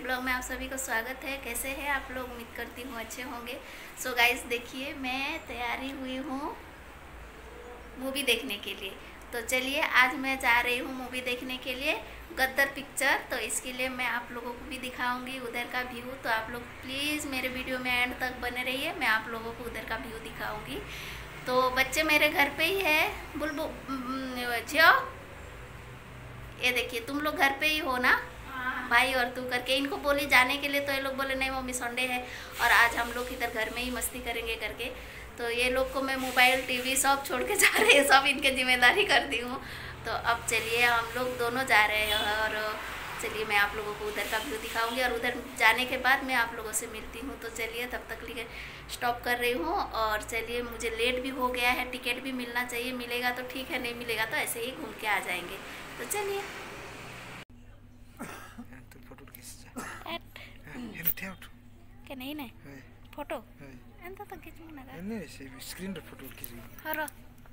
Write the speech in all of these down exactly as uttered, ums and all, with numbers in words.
Blog में आप सभी को स्वागत है। कैसे हैं आप लोग? उम्मीद करती हूँ अच्छे होंगे। सो so गाइस देखिए, मैं तैयारी हुई हूँ मूवी देखने के लिए। तो चलिए आज मैं जा रही हूँ मूवी देखने के लिए, गद्दर पिक्चर। तो इसके लिए मैं आप लोगों को भी दिखाऊंगी उधर का व्यू। तो आप लोग प्लीज़ मेरे वीडियो में एंड तक बने रहिए, मैं आप लोगों को उधर का व्यू दिखाऊंगी। तो बच्चे मेरे घर पे ही है। बुलबुल जियो, ये देखिए तुम लोग घर पे ही हो ना, भाई और तू करके इनको बोली जाने के लिए। तो ये लोग बोले नहीं मम्मी संडे है और आज हम लोग इधर घर में ही मस्ती करेंगे करके। तो ये लोग को मैं मोबाइल टीवी सब छोड़ के जा रहे हैं, सब इनके जिम्मेदारी कर दी हूँ। तो अब चलिए हम लोग दोनों जा रहे हैं और चलिए मैं आप लोगों को उधर का व्यू दिखाऊंगी और उधर जाने के बाद मैं आप लोगों से मिलती हूँ। तो चलिए तब तक लिए स्टॉप कर रही हूँ और चलिए मुझे लेट भी हो गया है, टिकट भी मिलना चाहिए। मिलेगा तो ठीक है, नहीं मिलेगा तो ऐसे ही घूम के आ जाएंगे। तो चलिए के नहीं नहीं फोटो एंत तो खींच मुना का नहीं से स्क्रीन रे फोटो खींच हरो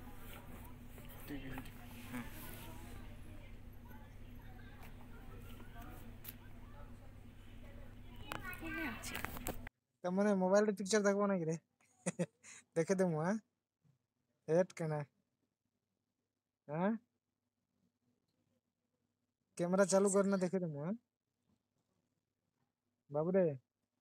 तमने मोबाइल रे पिक्चर देखबो ना रे देखे देमु। हां हेट कना हां कैमरा चालू करना देखे देमु। हां बाबू रे।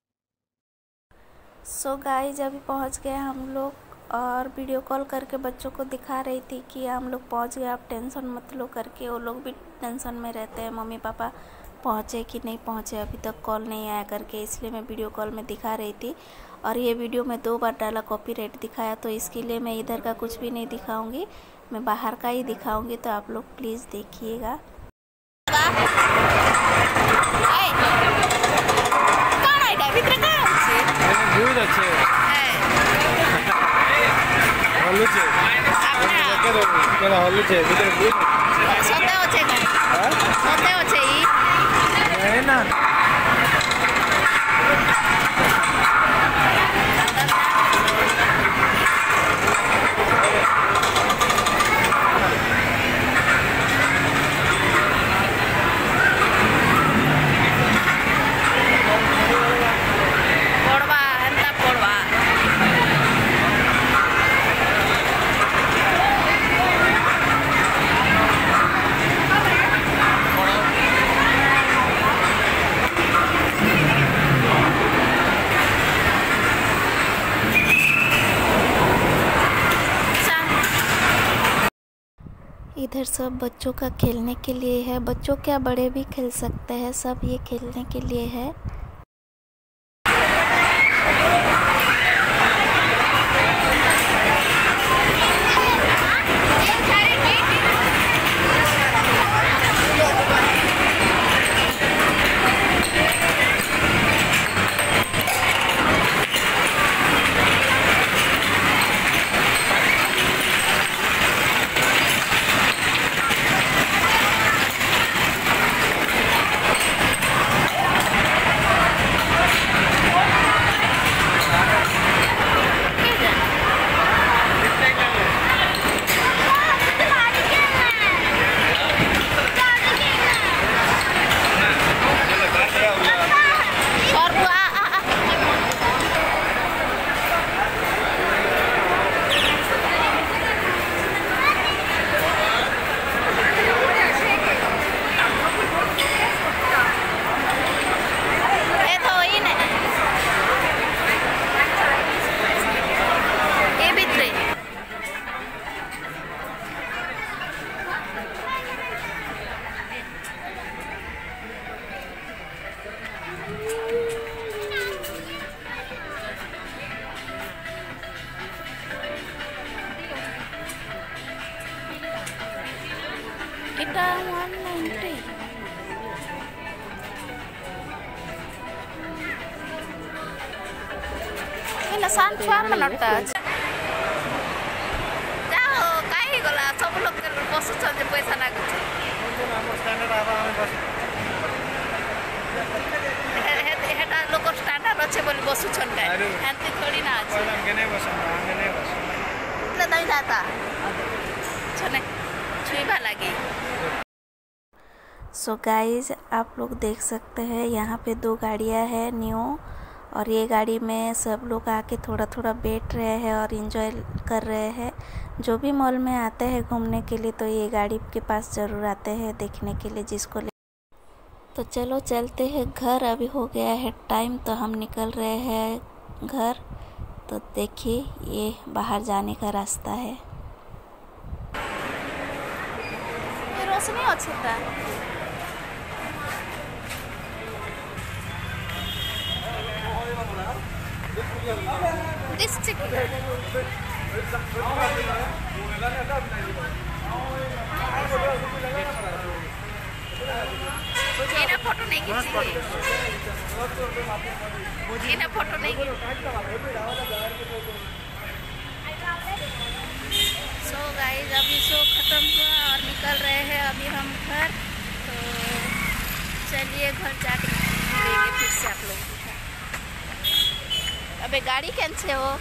सो गाइस अभी पहुंच गए हम लोग और वीडियो कॉल करके बच्चों को दिखा रही थी कि हम लोग पहुंच गए, आप टेंशन मत लो करके। वो लोग भी टेंशन में रहते हैं मम्मी पापा पहुंचे कि नहीं पहुंचे, अभी तक कॉल नहीं आया करके, इसलिए मैं वीडियो कॉल में दिखा रही थी। और ये वीडियो मैं दो बार डाला, कॉपीराइट दिखाया, तो इसके लिए मैं इधर का कुछ भी नहीं दिखाऊंगी, मैं बाहर का ही दिखाऊंगी। तो आप लोग प्लीज़ देखिएगा। इधर सब बच्चों का खेलने के लिए है, बच्चों क्या बड़े भी खेल सकते हैं, सब ये खेलने के लिए है। Kita one ninety. Ini sanchuan menata. Jauh, kayak gula. सब लोग के बस चलते पैसा ना कुछ। हेटा लोग स्टैंडर्ड अच्छे बोली बस चल गए। ऐसे थोड़ी ना अच्छे। अंगने बस, अंगने बस। इतना नहीं जाता। चले, छुई भा लगी। सो गाइज आप लोग देख सकते हैं यहाँ पे दो गाड़ियाँ हैं न्यू, और ये गाड़ी में सब लोग आके थोड़ा थोड़ा बैठ रहे हैं और इन्जॉय कर रहे हैं। जो भी मॉल में आते हैं घूमने के लिए तो ये गाड़ी के पास ज़रूर आते हैं देखने के लिए जिसको ले। तो चलो चलते हैं घर, अभी हो गया है टाइम तो हम निकल रहे हैं घर। तो देखिए ये बाहर जाने का रास्ता है। रोशनी अच्छी था। फोटो नहीं खींची, फोटो नहीं सो गाइस अभी शो खत्म हुआ और निकल रहे हैं अभी हम घर। तो चलिए घर जाके मिलेंगे फिर से आप लोगों को। अबे गाड़ी कैसे हो?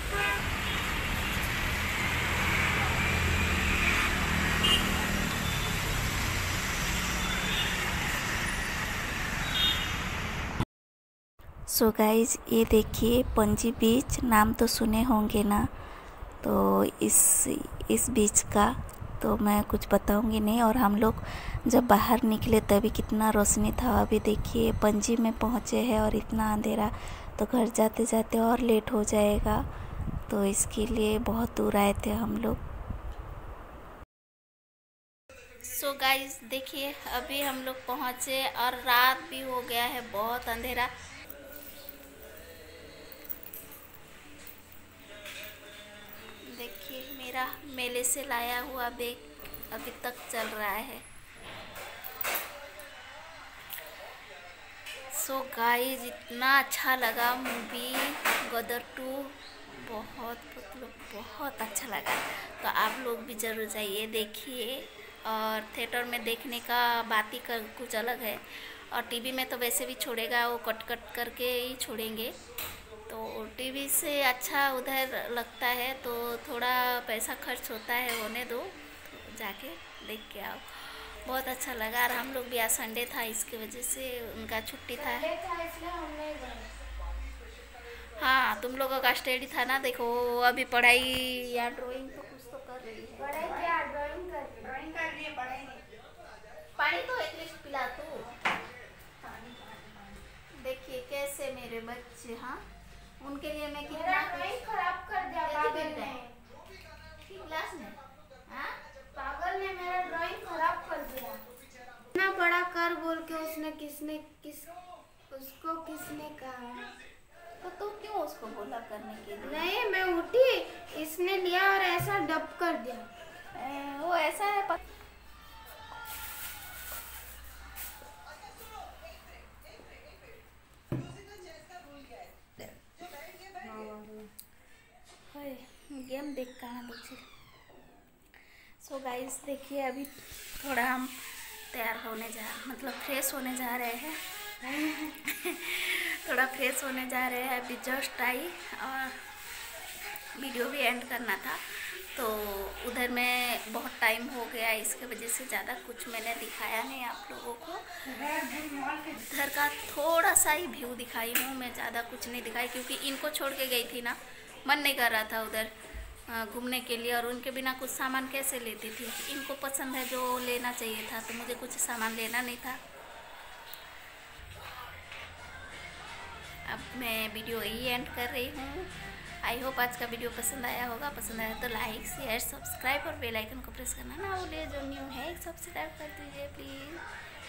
सो so गाइज ये देखिए पंजी बीच, नाम तो सुने होंगे ना। तो इस इस बीच का तो मैं कुछ बताऊंगी नहीं। और हम लोग जब बाहर निकले तभी कितना रोशनी था। अभी देखिए पंजी में पहुँचे हैं और इतना अंधेरा, तो घर जाते जाते और लेट हो जाएगा। तो इसके लिए बहुत दूर आए थे हम लोग। सो so गाइज देखिए अभी हम लोग पहुँचे और रात भी हो गया है, बहुत अंधेरा। देखिए मेरा मेले से लाया हुआ बैग अभी तक चल रहा है। सो गाइस इतना अच्छा लगा मूवी गदर टू, बहुत मतलब बहुत अच्छा लगा। तो आप लोग भी ज़रूर जाइए देखिए। और थिएटर में देखने का बात ही कर कुछ अलग है, और टीवी में तो वैसे भी छोड़ेगा, वो कट कट करके ही छोड़ेंगे। तो टीवी से अच्छा उधर लगता है, तो थोड़ा पैसा खर्च होता है, होने दो, तो जाके देख के आओ। बहुत अच्छा लगा। और हम लोग भी आज संडे था, इसकी वजह से उनका छुट्टी था। हाँ तुम लोगों का स्टडी था ना। देखो अभी पढ़ाई या ड्राइंग तो कुछ तो कर रही है। पढ़ाई क्या? ड्राइंग कर ड्राइंग कर रही है, पढ़ाई नहीं। पानी तो एटलीस्ट पिला तू। देखिए कैसे मेरे बच्चे, हाँ उनके लिए मैं कितना ड्राइंग खराब कर दिया पागल ने। क्लास में हाँ पागल ने मेरा ड्राइंग खराब कर दिया। इतना बड़ा कर बोल के उसने किसने किस उसको किसने कहा? तो तू क्यों उसको बोला करने के लिए? नहीं मैं उठी, इसने लिया और ऐसा डब कर दिया। ए, वो ऐसा है पत... गेम देख कहाँ बच्चे। सो गाइस देखिए अभी थोड़ा हम तैयार होने जा मतलब फ्रेश होने जा रहे हैं। थोड़ा फ्रेश होने जा रहे हैं। अभी जस्ट आई और वीडियो भी एंड करना था, तो उधर में बहुत टाइम हो गया, इसके वजह से ज़्यादा कुछ मैंने दिखाया नहीं आप लोगों को। उधर का थोड़ा सा ही व्यू दिखाई हूँ, मैं ज़्यादा कुछ नहीं दिखाई, क्योंकि इनको छोड़ के गई थी ना, मन नहीं कर रहा था उधर घूमने के लिए, और उनके बिना कुछ सामान कैसे लेती थी। इनको पसंद है जो लेना चाहिए था, तो मुझे कुछ सामान लेना नहीं था। अब मैं वीडियो यही एंड कर रही हूँ। आई होप आज का वीडियो पसंद आया होगा। पसंद आया तो लाइक शेयर सब्सक्राइब और बेल आइकन को प्रेस करना ना भूलिए। जो न्यू है सब्सक्राइब कर दीजिए प्लीज़।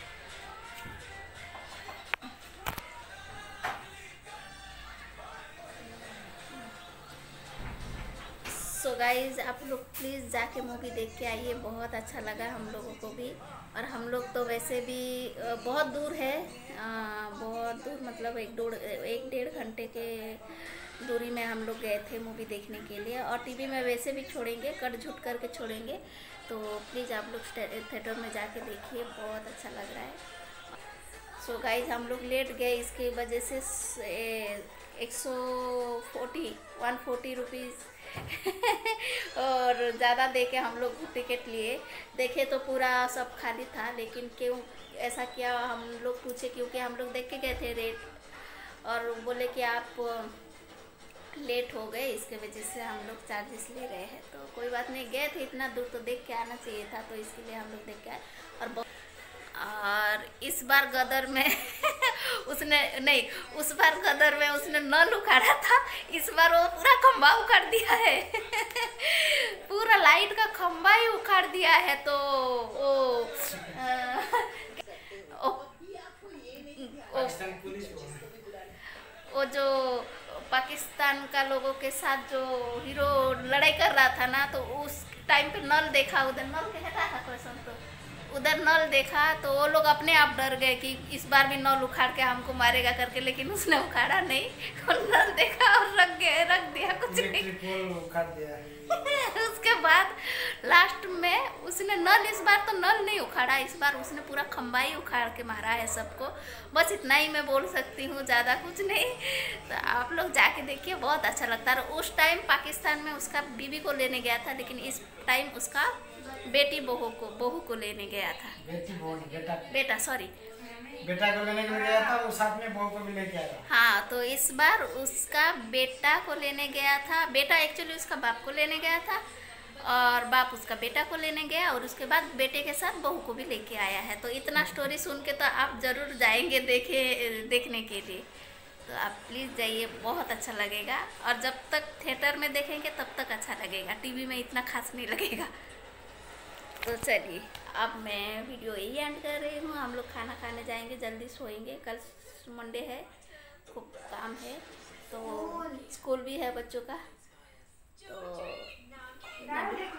सो गाइज आप लोग प्लीज़ जाके मूवी देख के आइए, बहुत अच्छा लगा हम लोगों को भी। और हम लोग तो वैसे भी बहुत दूर है, बहुत दूर मतलब एक डेढ़ एक डेढ़ घंटे के दूरी में हम लोग गए थे मूवी देखने के लिए। और टीवी में वैसे भी छोड़ेंगे, कट झूठ करके छोड़ेंगे, तो प्लीज़ आप लोग थिएटर में जाके देखिए, बहुत अच्छा लग रहा है। सो गाइज हम लोग लेट गए, इसकी वजह से एक सौ फोर्टी वन फोर्टी रुपीज़ और ज़्यादा दे के हम लोग टिकट लिए। देखे तो पूरा सब खाली था, लेकिन क्यों ऐसा किया हम लोग पूछे, क्योंकि हम लोग देख के गए थे रेट, और बोले कि आप लेट हो गए, इसके वजह से हम लोग चार्जेस ले रहे हैं। तो कोई बात नहीं, गए थे इतना दूर तो देख के आना चाहिए था, तो इसके लिए हम लोग देख के आए। और और इस बार गदर में उसने नहीं उस बार गदर में उसने नल उखाड़ा था, इस बार वो पूरा खंभा उखाड़ दिया है पूरा लाइट का खंभा ही उखाड़ दिया है। तो वो आ, ओ, ओ, वो जो पाकिस्तान का लोगों के साथ जो हीरो लड़ाई कर रहा था ना, तो उस टाइम पे नल देखा, उधर नल कहता था क्वेश्चन, तो उधर नल देखा तो वो लोग अपने आप डर गए कि इस बार भी नल उखाड़ के हमको मारेगा करके, लेकिन उसने उखाड़ा नहीं, और नल देखा और रख गया रख दिया कुछ नहीं उखाड़ दिया उसके बाद लास्ट में उसने नल, इस बार तो नल नहीं उखाड़ा, इस बार उसने पूरा खंबा ही उखाड़ के मारा है सबको। बस इतना ही मैं बोल सकती हूँ, ज़्यादा कुछ नहीं। तो आप लोग जाके देखिए, बहुत अच्छा लगता है। उस टाइम पाकिस्तान में उसका बीवी को लेने गया था, लेकिन इस टाइम उसका बेटी बहू को बहू को लेने गया था। बेटी बहू बेटा बेटा सॉरी बेटा को लेने के लिए गया था, वो साथ में बहू को भी लेके आया। हाँ, तो इस बार उसका बेटा को लेने गया था। बेटा एक्चुअली उसका बाप को लेने गया था, और बाप उसका बेटा को लेने गया, और उसके बाद बेटे के साथ बहू को भी लेके आया है। तो इतना स्टोरी सुन के तो आप ज़रूर जाएंगे देखे देखने के लिए। तो आप प्लीज़ जाइए, बहुत अच्छा लगेगा। और जब तक थिएटर में देखेंगे तब तक अच्छा लगेगा, टीवी में इतना खास नहीं लगेगा। तो चलिए, अब मैं वीडियो यही एंड कर रही हूँ। हम लोग खाना खाने जाएंगे, जल्दी सोएंगे, कल मंडे है, खूब काम है, तो स्कूल भी है बच्चों का। तो